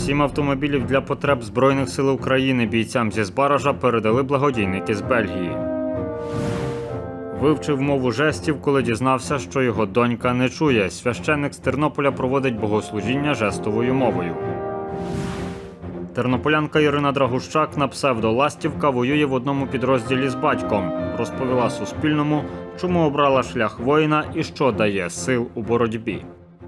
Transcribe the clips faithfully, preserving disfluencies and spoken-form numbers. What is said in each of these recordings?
Сім автомобілів для потреб Збройних сил України бійцям зі Збаража передали благодійники з Бельгії. Вивчив мову жестів, коли дізнався, що його донька не чує. Священник з Тернополя проводить богослужіння жестовою мовою. Тернополянка Ірина Драгущак на псевдо Ластівка воює в одному підрозділі з батьком. Розповіла Суспільному, чому обрала шлях воїна і що дає сил у боротьбі.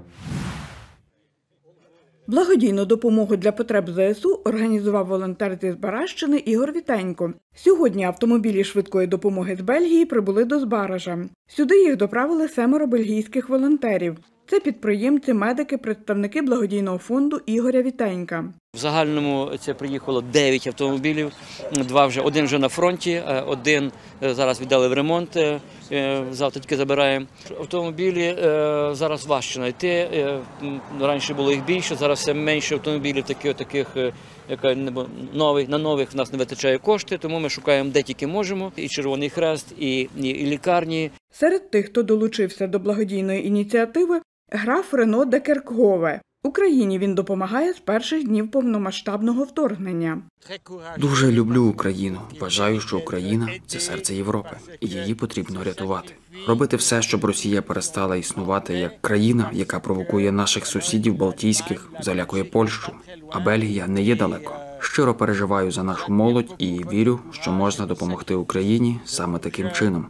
Благодійну допомогу для потреб ЗСУ організував волонтер зі Збаражщини Ігор Вітенько. Сьогодні автомобілі швидкої допомоги з Бельгії прибули до Збаража. Сюди їх доправили семеро бельгійських волонтерів. Це підприємці, медики, представники благодійного фонду Ігоря Вітенька. В загальному це приїхало дев'ять автомобілів, два вже, один вже на фронті, один зараз віддали в ремонт, завтра тільки забираємо. Автомобілі зараз важче знайти, раніше було їх більше, зараз все менше автомобілів, таких, таких нових, на нових в нас не вистачає кошти, тому ми шукаємо де тільки можемо, і Червоний Хрест, і, і, і лікарні. Серед тих, хто долучився до благодійної ініціативи, граф Рено де Керкгове. Україні він допомагає з перших днів повномасштабного вторгнення. Дуже люблю Україну. Вважаю, що Україна – це серце Європи, і її потрібно рятувати. Робити все, щоб Росія перестала існувати як країна, яка провокує наших сусідів балтійських, залякує Польщу. А Бельгія не є далеко. Щиро переживаю за нашу молодь і вірю, що можна допомогти Україні саме таким чином.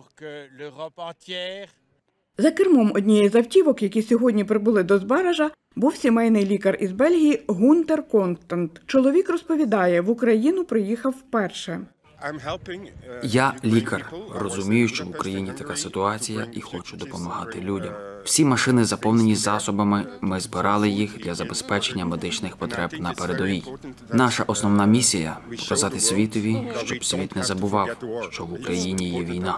За кермом однієї з автівок, які сьогодні прибули до Збаража, був сімейний лікар із Бельгії Гунтер Констант. Чоловік розповідає, в Україну приїхав вперше. Я лікар. Розумію, що в Україні така ситуація і хочу допомагати людям. Всі машини заповнені засобами, ми збирали їх для забезпечення медичних потреб на передовій. Наша основна місія – показати світові, щоб світ не забував, що в Україні є війна.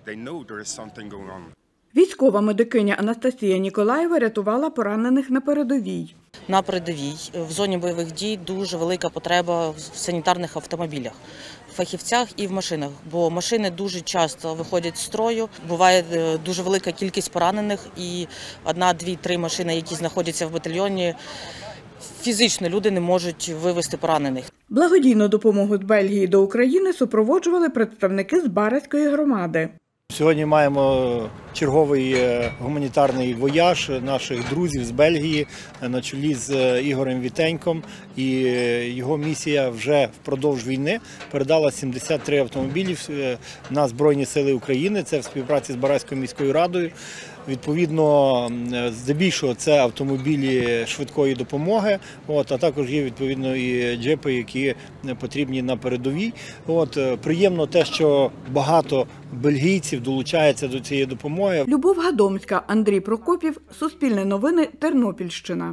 Військова медикиня Анастасія Ніколаєва рятувала поранених на передовій. На передовій в зоні бойових дій дуже велика потреба в санітарних автомобілях, в фахівцях і в машинах, бо машини дуже часто виходять з строю, буває дуже велика кількість поранених і одна, дві, три машини, які знаходяться в батальйоні, фізично люди не можуть вивезти поранених. Благодійну допомогу з Бельгії до України супроводжували представники Збаразької громади. Сьогодні маємо черговий гуманітарний вояж наших друзів з Бельгії на чолі з Ігорем Вітеньком. І його місія вже впродовж війни передала сімдесят три автомобілів на Збройні сили України. Це в співпраці з Збаразькою міською радою. Відповідно, здебільшого це автомобілі швидкої допомоги, от, а також є відповідно і джипи, які потрібні на передовій. От, приємно те, що багато бельгійців долучаються до цієї допомоги. Любов Гадомська, Андрій Прокопів, Суспільне новини, Тернопільщина.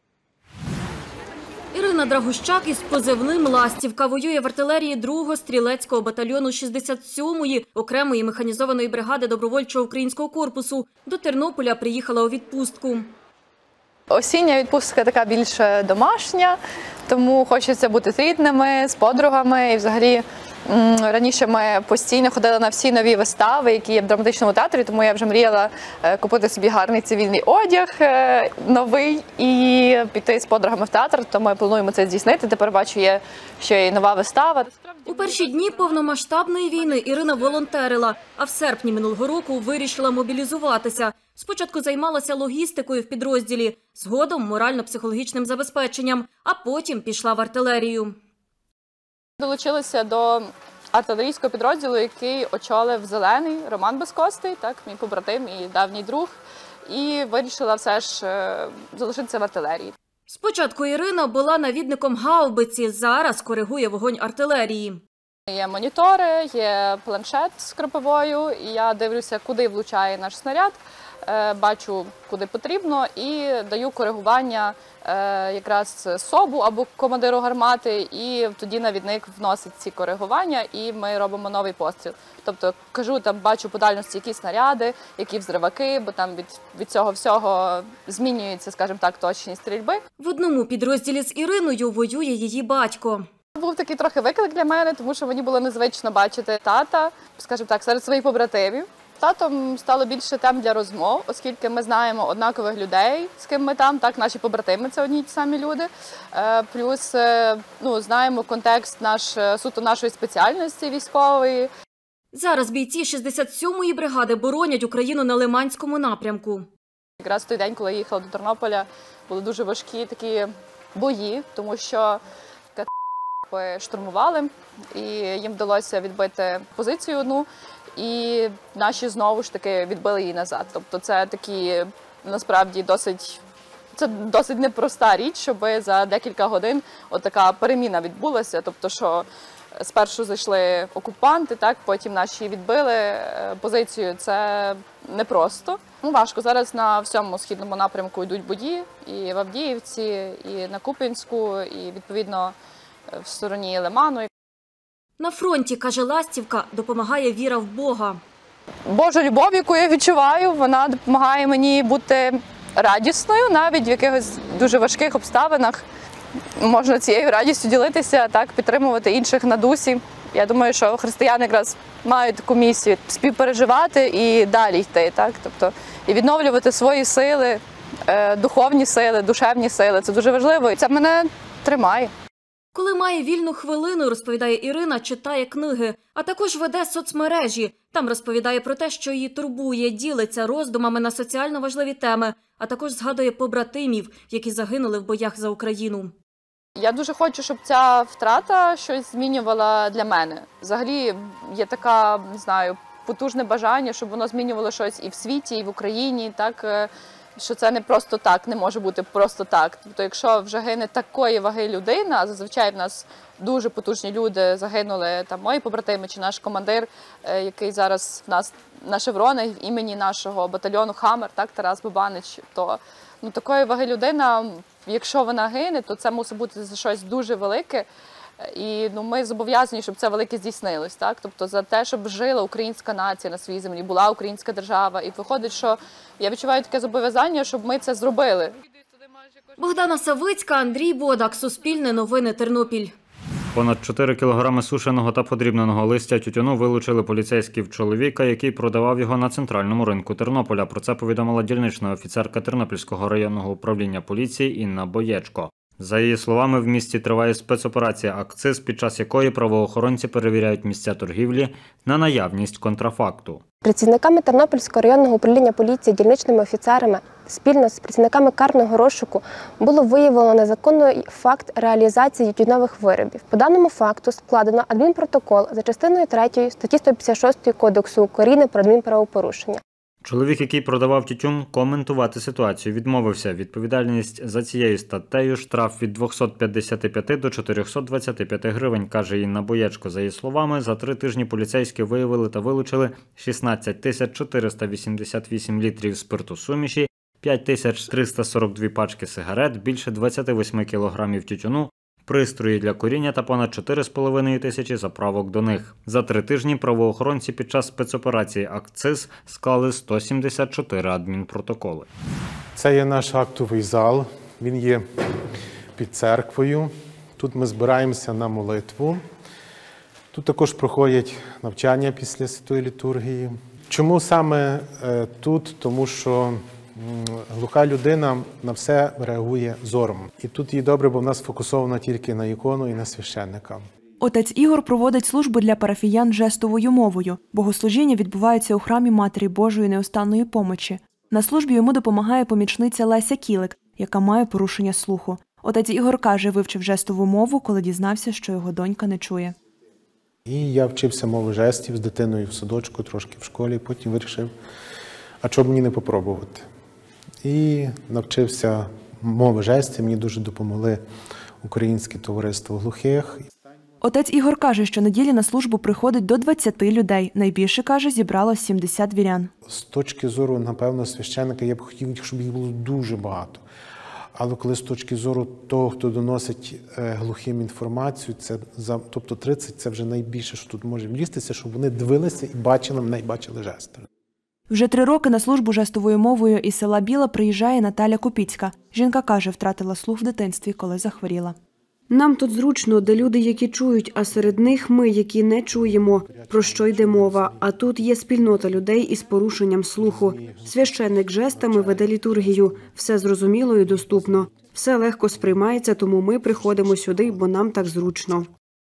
Ірина Драгущак із позивним «Ластівка» воює в артилерії другого стрілецького батальйону шістдесят сьомої окремої механізованої бригади добровольчого українського корпусу. До Тернополя приїхала у відпустку. Осіння відпустка така більш домашня, тому хочеться бути з рідними, з подругами. І взагалі раніше ми постійно ходили на всі нові вистави, які є в драматичному театрі, тому я вже мріяла купити собі гарний цивільний одяг, новий, і піти з подругами в театр, то ми плануємо це здійснити. Тепер бачу, є ще й нова вистава. У перші дні повномасштабної війни Ірина волонтерила, а в серпні минулого року вирішила мобілізуватися. Спочатку займалася логістикою в підрозділі, згодом морально-психологічним забезпеченням, а потім пішла в артилерію. Долучилася до артилерійського підрозділу, який очолив Зелений Роман Безкостий, так, мій побратим і давній друг, і вирішила все ж залишитися в артилерії. Спочатку Ірина була навідником гаубиці, зараз коригує вогонь артилерії. Є монітори, є планшет з кропивою, і я дивлюся, куди влучає наш снаряд, бачу, куди потрібно, і даю коригування якраз СОБу або командиру гармати, і тоді навідник вносить ці коригування, і ми робимо новий постріл. Тобто, кажу, там бачу по дальності, які снаряди, які взриваки, бо там від, від цього всього змінюється, скажімо так, точність стрільби. В одному підрозділі з Іриною воює її батько. Був такий трохи виклик для мене, тому що мені було незвично бачити тата, скажімо так, серед своїх побратимів. Татом стало більше тем для розмов, оскільки ми знаємо однакових людей, з ким ми там, так, наші побратими – це одні й ті самі люди. Плюс, ну, знаємо контекст наш, суто нашої спеціальності військової. Зараз бійці шістдесят сьомої бригади боронять Україну на Лиманському напрямку. Якраз той день, коли я їхала до Тернополя, були дуже важкі такі бої, тому що штурмували, і їм вдалося відбити позицію одну, і наші знову ж таки відбили її назад. Тобто це такі, насправді, досить, це досить непроста річ, щоб за декілька годин от така переміна відбулася. Тобто, що спершу зайшли окупанти, так, потім наші відбили позицію. Це непросто. Ну, важко. Зараз на всьому східному напрямку йдуть бої, і в Авдіївці, і на Куп'янську, і, відповідно, в стороні Лиману. На фронті, каже Ластівка, допомагає віра в Бога. Божа любов, яку я відчуваю, вона допомагає мені бути радісною, навіть в якихось дуже важких обставинах. Можна цією радістю ділитися, так, підтримувати інших на дусі. Я думаю, що християни якраз мають таку місію – співпереживати і далі йти. Так? Тобто, і відновлювати свої сили, духовні сили, душевні сили. Це дуже важливо, і це мене тримає. Коли має вільну хвилину, розповідає Ірина, читає книги, а також веде соцмережі. Там розповідає про те, що її турбує, ділиться роздумами на соціально важливі теми, а також згадує побратимів, які загинули в боях за Україну. Я дуже хочу, щоб ця втрата щось змінювала для мене. Взагалі є така, не знаю, потужне бажання, щоб воно змінювало щось і в світі, і в Україні, так, що це не просто так, не може бути просто так. Тобто, якщо вже гине такої ваги людина, а зазвичай в нас дуже потужні люди загинули, там мої побратими чи наш командир, який зараз в нас на шевронах імені нашого батальйону «Хаммер», так, Тарас Бабанич, то ну, такої ваги людина, якщо вона гине, то це мусить бути за щось дуже велике. І ну, ми зобов'язані, щоб це велике здійснилось. Так? Тобто за те, щоб жила українська нація на своїй землі, була українська держава. І виходить, що я відчуваю таке зобов'язання, щоб ми це зробили. Богдана Савицька, Андрій Бодак, Суспільне новини, Тернопіль. Понад чотири кілограми сушеного та подрібненого листя тютюну вилучили поліцейські в чоловіка, який продавав його на центральному ринку Тернополя. Про це повідомила дільнична офіцерка Тернопільського районного управління поліції Інна Боєчко. За її словами, в місті триває спецоперація «Акциз», під час якої правоохоронці перевіряють місця торгівлі на наявність контрафакту. Працівниками Тернопільського районного управління поліції, дільничними офіцерами спільно з працівниками карного розшуку було виявлено незаконний факт реалізації тютюнових виробів. По даному факту складено адмінпротокол за частиною третьою статті сто п'ятдесят шість Кодексу України про адмінправопорушення. Чоловік, який продавав тютюн, коментувати ситуацію відмовився. Відповідальність за цією статтею – штраф від двохсот п'ятдесяти п'яти до чотирьохсот двадцяти п'яти гривень, каже Інна Боєчко. За її словами, за три тижні поліцейські виявили та вилучили шістнадцять тисяч чотириста вісімдесят вісім літрів спиртосуміші, п'ять тисяч триста сорок дві пачки сигарет, більше двадцять вісім кілограмів тютюну, пристрої для куріння та понад чотири з половиною тисячі заправок до них. За три тижні правоохоронці під час спецоперації «Акциз» склали сто сімдесят чотири адмінпротоколи. Це є наш актовий зал, він є під церквою. Тут ми збираємося на молитву. Тут також проходять навчання після святої літургії. Чому саме тут? Тому що глуха людина на все реагує зором. І тут їй добре, бо в нас сфокусовано тільки на ікону і на священника. Отець Ігор проводить служби для парафіян жестовою мовою. Богослужіння відбувається у храмі Матері Божої Неустанної Помочі. На службі йому допомагає помічниця Леся Кілик, яка має порушення слуху. Отець Ігор каже, вивчив жестову мову, коли дізнався, що його донька не чує. І я вчився мови жестів з дитиною в садочку, трошки в школі, потім вирішив, а чого б мені не попробувати. І навчився мови жестів, мені дуже допомогли Українське товариство глухих. Отець Ігор каже, що неділі на службу приходить до двадцяти людей. Найбільше, каже, зібрало сімдесят вірян. З точки зору, напевно, священника, я б хотів, щоб їх було дуже багато. Але коли з точки зору того, хто доносить глухим інформацію, це, тобто тридцять – це вже найбільше, що тут може влізтися, щоб вони дивилися і бачили мене, і бачили жести. Вже три роки на службу жестовою мовою із села Біла приїжджає Наталя Купіцька. Жінка каже, втратила слух в дитинстві, коли захворіла. Нам тут зручно, де люди, які чують, а серед них ми, які не чуємо, про що йде мова. А тут є спільнота людей із порушенням слуху. Священник жестами веде літургію. Все зрозуміло і доступно. Все легко сприймається, тому ми приходимо сюди, бо нам так зручно.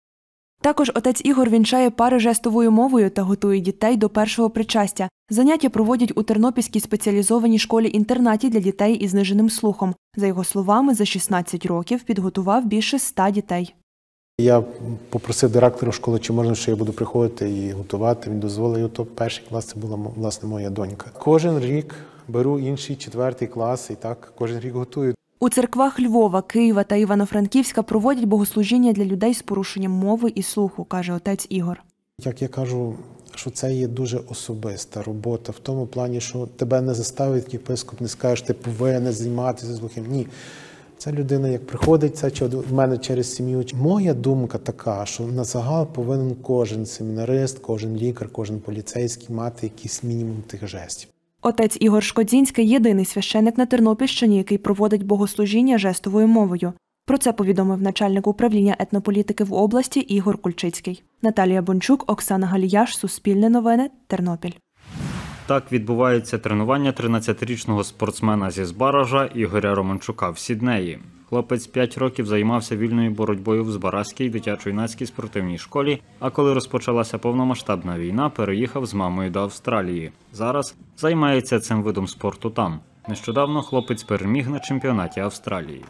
Також отець Ігор вінчає пари жестовою мовою та готує дітей до першого причастя. Заняття проводять у Тернопільській спеціалізованій школі-інтернаті для дітей із зниженим слухом. За його словами, за шістнадцять років підготував більше ста дітей. Я попросив директора школи, чи можна, що я буду приходити і готувати. Він дозволив, і то перший клас, це була, власне, моя донька. Кожен рік беру інший, четвертий клас, і так кожен рік готую. У церквах Львова, Києва та Івано-Франківська проводять богослужіння для людей з порушенням мови і слуху, каже отець Ігор. Як я кажу, що це є дуже особиста робота, в тому плані, що тебе не заставить єпископ, не скажеш, ти повинен займатися слухом. Ні. Ця людина, як приходить, це в мене через сім'ю. Моя думка така, що на загал повинен кожен семінарист, кожен лікар, кожен поліцейський мати якийсь мінімум тих жестів. Отець Ігор Шкодзінський – єдиний священик на Тернопільщині, який проводить богослужіння жестовою мовою. Про це повідомив начальник управління етнополітики в області Ігор Кульчицький. Наталія Бончук, Оксана Галіяш, Суспільне новини, Тернопіль. Так відбувається тренування тринадцятирічного спортсмена зі Збаража Ігоря Романчука в Сіднеї. Хлопець п'ять років займався вільною боротьбою в Збаразькій дитячо-юнацькій спортивній школі, а коли розпочалася повномасштабна війна, переїхав з мамою до Австралії. Зараз займається цим видом спорту там. Нещодавно хлопець переміг на чемпіонаті Австралії.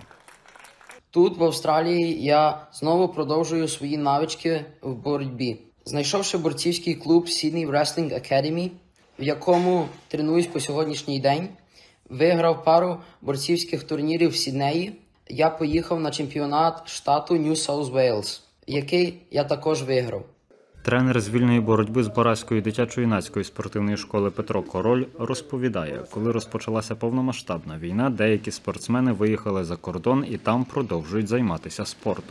Тут, в Австралії, я знову продовжую свої навички в боротьбі. Знайшовши борцівський клуб Sydney Wrestling Academy, в якому тренуюсь по сьогоднішній день, виграв пару борцівських турнірів в Сіднеї, я поїхав на чемпіонат штату New South Wales, який я також виграв. Тренер з вільної боротьби з Бараської дитячо-юнацької спортивної школи Петро Король розповідає, коли розпочалася повномасштабна війна, деякі спортсмени виїхали за кордон і там продовжують займатися спортом.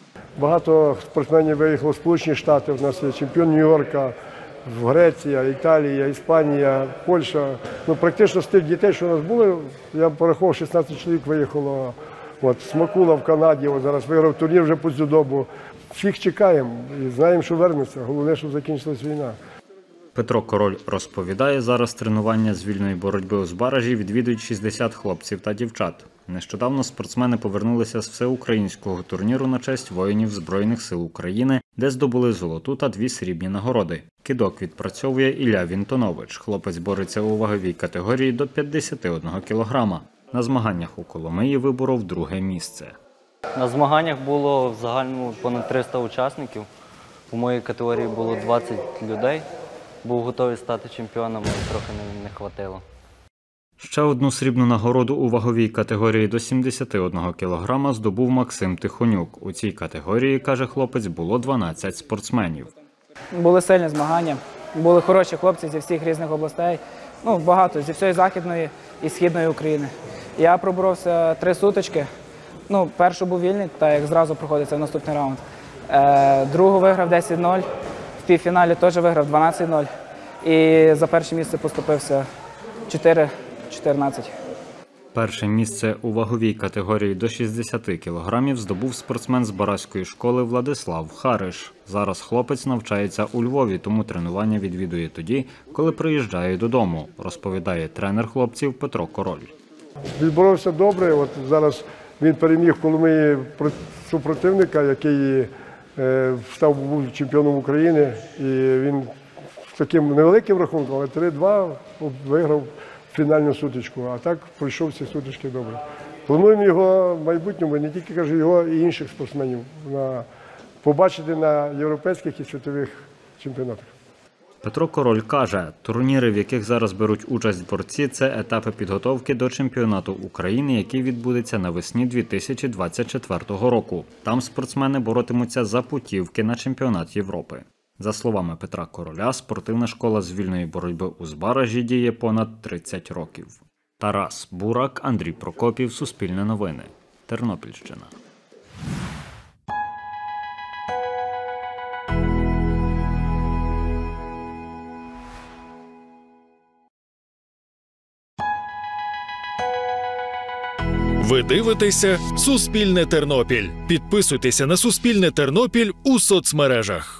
Багато спортсменів виїхало в Сполучені Штати, у нас є чемпіон Нью-Йорка, Греція, Італія, Іспанія, Польща. Ну, практично з тих дітей, що у нас були, я порахував, шістнадцять чоловік виїхало. От, Смакула в Канаді, от зараз виграв турнір вже по дзюдо. Всіх чекаємо і знаємо, що вернеться. Головне, щоб закінчилась війна. Петро Король розповідає, зараз тренування з вільної боротьби у Збаражі відвідують шістдесят хлопців та дівчат. Нещодавно спортсмени повернулися з всеукраїнського турніру на честь воїнів Збройних сил України, де здобули золоту та дві срібні нагороди. Кидок відпрацьовує Ілля Вінтонович. Хлопець бореться у ваговій категорії до п'ятдесят один кілограма. На змаганнях у Коломиї виборов друге місце. На змаганнях було в загальному понад триста учасників. У моїй категорії було двадцять людей. Був готовий стати чемпіоном, але трохи не, не хватило. Ще одну срібну нагороду у ваговій категорії до сімдесят один кілограма здобув Максим Тихонюк. У цій категорії, каже хлопець, було дванадцять спортсменів. Були сильні змагання, були хороші хлопці зі всіх різних областей, ну багато, зі всієї Західної і Східної України. Я проборовся три сутички. Ну, першу був вільний, так як зразу проходиться в наступний раунд. Е, другу виграв десять нуль, в півфіналі теж виграв дванадцять нуль. І за перше місце поступився чотири чотирнадцять. Перше місце у ваговій категорії до шістдесят кілограмів здобув спортсмен з Бараської школи Владислав Хариш. Зараз хлопець навчається у Львові, тому тренування відвідує тоді, коли приїжджає додому, розповідає тренер хлопців Петро Король. Відборовся добре, от зараз він переміг в Коломиї супротивника, який став був чемпіоном України. І він з таким невеликим рахунком, але три-два виграв фінальну сутичку. А так пройшов ці сутички добре. Плануємо його в майбутньому, не тільки кажу, його і інших спортсменів, на, побачити на європейських і світових чемпіонатах. Петро Король каже, турніри, в яких зараз беруть участь борці, це етапи підготовки до чемпіонату України, який відбудеться навесні дві тисячі двадцять четвертого року. Там спортсмени боротимуться за путівки на чемпіонат Європи. За словами Петра Короля, спортивна школа з вільної боротьби у Збаражі діє понад тридцять років. Тарас Бурак, Андрій Прокопів, Суспільне новини, Тернопільщина. Ви дивитеся «Суспільне Тернопіль». Підписуйтеся на «Суспільне Тернопіль» у соцмережах.